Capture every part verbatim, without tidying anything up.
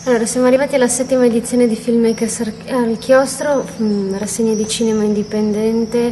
Allora, siamo arrivati alla settima edizione di Filmmakers al Chiostro, mh, rassegna di cinema indipendente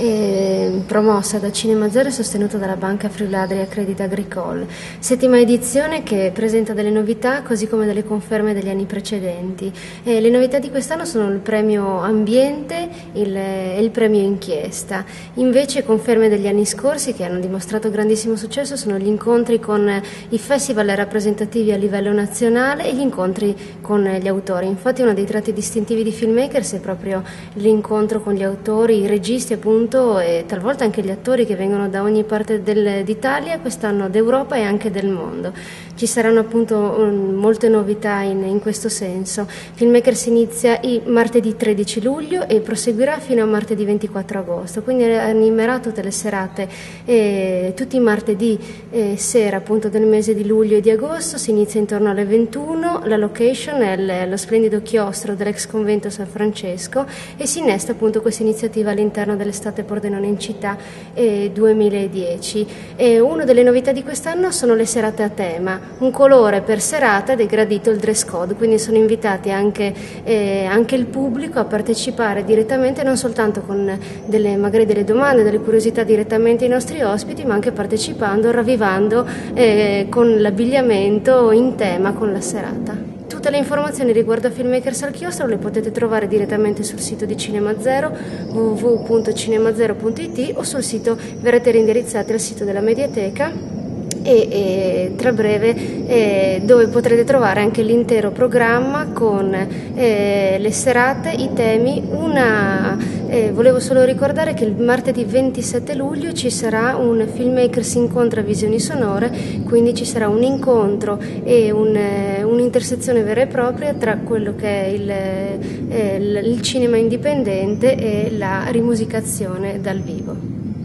eh, promossa da Cinema Zero e sostenuta dalla Banca Friuladria Credit Agricole. Settima edizione che presenta delle novità così come delle conferme degli anni precedenti. E le novità di quest'anno sono il premio Ambiente il, e il premio Inchiesta. Invece conferme degli anni scorsi che hanno dimostrato grandissimo successo sono gli incontri con i festival rappresentativi a livello nazionale e gli incontri con gli autori. Infatti uno dei tratti distintivi di Filmmakers è proprio l'incontro con gli autori, i registi appunto e talvolta anche gli attori che vengono da ogni parte del, d'Italia, quest'anno d'Europa e anche del mondo. Ci saranno appunto um, molte novità in, in questo senso. Filmmakers inizia il martedì tredici luglio e proseguirà fino a martedì ventiquattro agosto, quindi animerà tutte le serate, eh, tutti i martedì eh, sera appunto del mese di luglio e di agosto. Si inizia intorno alle ventuno, la location è lo splendido chiostro dell'ex convento San Francesco e si innesta appunto questa iniziativa all'interno dell'estate Pordenone in città eh, duemiladieci. E una delle novità di quest'anno sono le serate a tema, un colore per serata ed è gradito il dress code, quindi sono invitati anche, eh, anche il pubblico a partecipare direttamente, non soltanto con delle, magari delle domande, delle curiosità direttamente ai nostri ospiti, ma anche partecipando, ravvivando eh, con l'abbigliamento in tema con la serata. Tutte le informazioni riguardo a Filmmakers al Chiostro le potete trovare direttamente sul sito di Cinema Zero, w w w punto cinema zero punto i t, o sul sito verrete reindirizzati al sito della Mediateca e, e tra breve eh, dove potrete trovare anche l'intero programma con eh, le serate, i temi. Una, eh, volevo solo ricordare che il martedì ventisette luglio ci sarà un Filmmakers incontra visioni sonore, quindi ci sarà un incontro e un, eh, un'intersezione vera e propria tra quello che è il, eh, il cinema indipendente e la rimusicazione dal vivo.